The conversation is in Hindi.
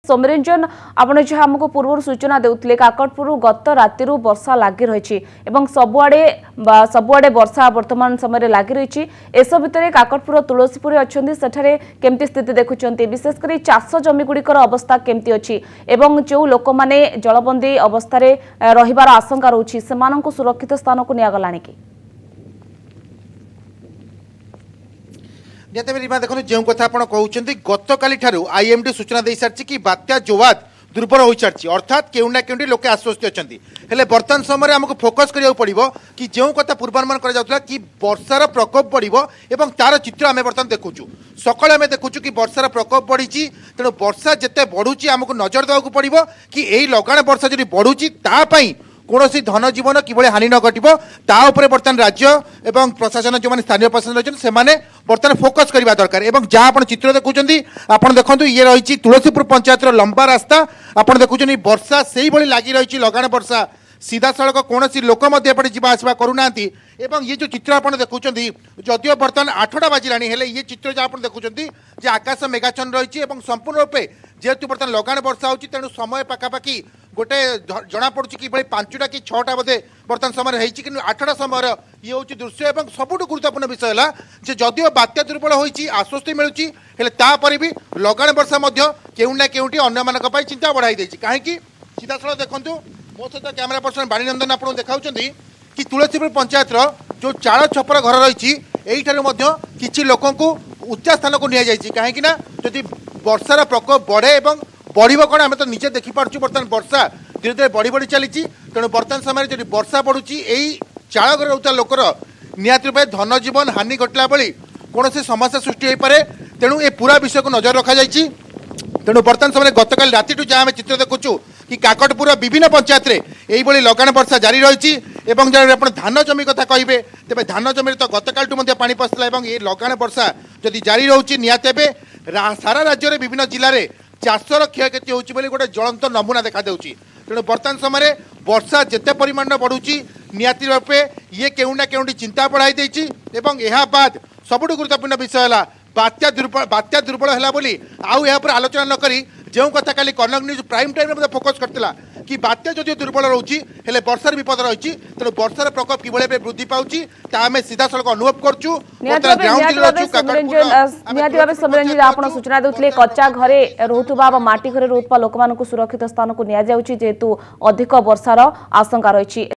सोमरंजन आपण जहाँ आमको पूर्व सूचना देउतले काकटपुर गत राति वर्षा लगी रही सबुआड़े वर्षा वर्तमान समय लगी रही एस भितर काकटपुर तुलसीपुर अच्छा सेठारे केमती स्थिति देखुंट विशेषकर चाष जमी गुड़िकर अवस्था केमती अच्छी एवं जो लोक मैंने जलबंदी अवस्था रहिबार आशंका रही से सुरक्षित स्थान को निगला कि देखो जो कथा आप कहते गत काली आईएमडी सूचना दे सारी कि बात्या जवाद दुर्बल हो सारी अर्थात केउ ना केउटी लोके आश्वस्त अच्छा हेले बर्तमान समय आमको फोकस करिया पड़िबो कि जो कथा पूर्वानुमान करा जाउतला कि वर्षार प्रकोप बढ़िबो एवं तार चित्र आम बर्तमान देखुचु सकाଳେ आम देखुचु कि वर्षार प्रकोप बढ़ी तेणु वर्षा जिते बढ़ुची आमको नजर देवाक पड़िबो कि एई लगाण वर्षा जदि बढ़ुची ता पई कौन धन जीवन किभली हानि न घटो बर्तमान राज्य एवं प्रशासन जो स्थानीय प्रशासन अच्छे से बर्तमान फोकस करवा दरकार एवं जहाँ आप चित्र देखुं आप देखो ये रही तुलसीपुर पंचायत लंबा रास्ता आप देखुं वर्षा से ही लगी रही लगाण वर्षा सीधा सड़क कौन लोक जावासवा करूना एवं ये जो चित्र आप देखुं जदिव बर्तमान 8टा बाजिला ये चित्र जो आप देखुं आकाश मेघाच्छन्न रही संपूर्ण रूपे जेहेतु बर्तमान लगाण वर्षा होती तेणु समय पाखापाखि गोटे जना पड़ुची कि 5टा कि 6टा बोधे बर्तमान समय होती कि 8टा समय ये हूँ दृश्य और सबुठ गुरुत्वपूर्ण विषय है जदिव बात्या दुर्बल होती आश्वस्ति मिलूँ भी लगाण वर्षा केउना केउटी अन्य चिंता बढ़ाई देती कहीं सीधा सड़क देखूँ मो सहित कैमेरा पर्सन बाणीनंदन आपको देखा कि तुलसीपुर पंचायत जो चाल छपर घर रही किसी लोक उच्चा स्थान को नि कहीं जदि वर्षार प्रकोप बढ़े बढ़ कौन आम तो निजे देखिपुँ बर्तमान वर्षा धीरे धीरे बढ़ी बढ़ी चली तेणु बर्तमान समय जब वर्षा बढ़ुची यही चाल घर रोता लोकर निहत रूपे धन जीवन हानि घटला बेली कौन से समस्या सृष्टि हो पाए तेणु ये पूरा विषय को नजर रखा जाइए तेणु बर्तमान समय गतकाल राति जहाँ आम चित्र देखुचु कि काकटपुर विभिन्न पंचायत में लगाण वर्षा जारी रही धान जमी कथा कहे तेज धान जमी तो गतकालू पानी पशिला ये लगाण वर्षा जदि जारी रोचे निहत सारा राज्य में विभिन्न जिले में चाषर क्षयक्षति होची गोटे ज्वलंत नमूना देखा देउची तेणु बर्तमान समय वर्षा जिते परिमाण बढ़ुची निहाती रूपे ये केउना केउटी चिंता बढ़ाई देची एवं यह बाद सबुठ गुरुत्वपूर्ण विषय है बात्या दुर्बल है बोली आउ यहाँ पर आलोचना न करी जो कथा काली कनक न्यूज प्राइम टाइम में फोकस करता कि बात्या जदि दुर्बल रोचे हेले वर्षार विपद रही तेणु वर्षार प्रकोप कि वृद्धि पाऊँगी आम सीधा सड़क अनुभव करूँ सूचना देते कच्चा घरे रोथुबा माटी घरे रोथुबा लोक सुरक्षित स्थान को निजेतु अधिक वर्षार आशंका रही।